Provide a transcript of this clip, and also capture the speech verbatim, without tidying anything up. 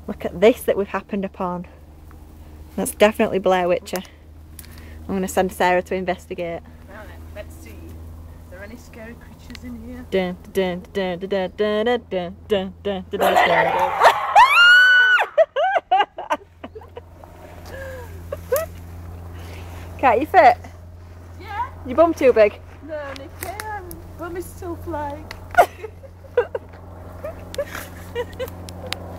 Look at this that we've happened upon. That's definitely Blair Witcher. I'm going to send Sarah to investigate. Now then, let's see. Are there any scary creatures in here? Dun dun dun dun dun dun dun dun dun dun dun dun. Can't you fit? Yeah. Your bum too big? No, Nicky, I'm bum is still flying.